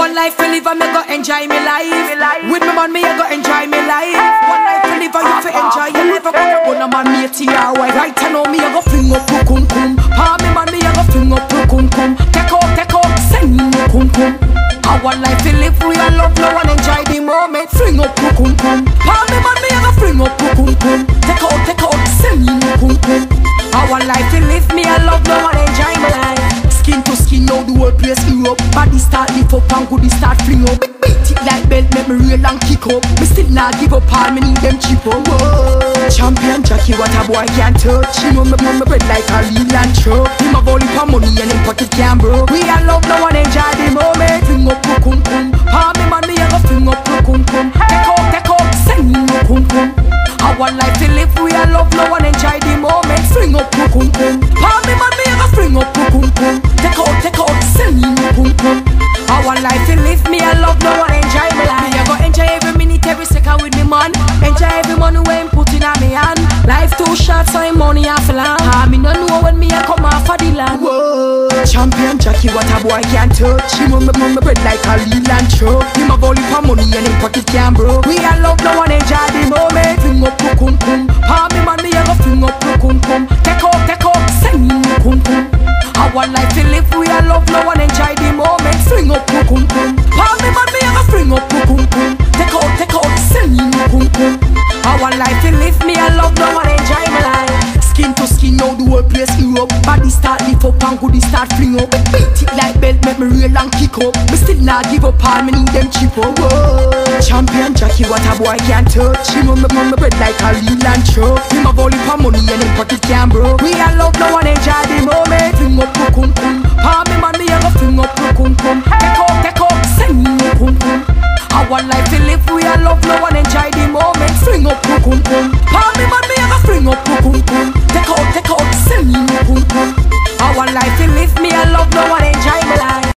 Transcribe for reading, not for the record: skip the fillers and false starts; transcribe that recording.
One life to live and me go enjoy me life. With me man me I go enjoy me life. One life to live and you fi enjoy your life. I coulda run a man me TRY. Right I know me I go fling up kum kum. Pa me man me I go fling up kum kum. Take out, send me kum kum. I one life to live we all love no one enjoy the moment. Fling up kum kum. Pa me man me I go fling up kum kum. Take out, send me kum kum. I one life to live me I love no one enjoy my life. Skin to skin now the whole place Europe. Body start lift up and goody start fling up. Beat it like belt make me real and kick up. Me still not give up all me need them cheap up. Champion Jackie what a boy can't touch. He know me bread like a real and truck. Him a volley for money and him pocket can't broke. We all love no one enjoy the moment. Fling up kum kum. Pa me man me a go fling up kum kum. Take out, send me kum kum. I one life to live we all love no one enjoy the moment. Fling up kum kum. Pa me man me a go fling up kum kum. Take out, send me kum kum. I one life to live me I love no one enjoy my life. Me I go enjoy every minute, every second with me man. Enjoy every money when put in a me hand. Life too short so him money half long. Me no know when me a come off of the land. Whoa. Champion Jackie what a boy can't touch. Him on me bread like a real and truck. Him a volley for money and him pocket can't broke. We all love no one enjoy the moment. Fling up kum kum. Pa me man me a go fling up kum kum. Take out, send me kum kum. I one life to live we all love no one enjoy the moment. Fling up kum kum. Pa me man me a go fling up kum kum. Take out, send me kum kum. I one life to live me I love no one enjoy my life. Skin to skin now the whole place Europe. Body start lift up and goody start fling up. Beat it like belt make me real and kick up. Me still not give up all me need them cheap up. Champion Jackie what a boy can't touch. Him on me bread like a real and truck. Him a volley for money and him pocket can't broke. We all love no one enjoy the moment. Fling up kum kum. Pa me man me a go fling up kum kum. Take out, send me kum kum. I one life to live we all love no one enjoy the moment. Fling up kum kum. Pa me man me a go fling up kum kum. Take out, send me kum kum. I one life to live me I love no one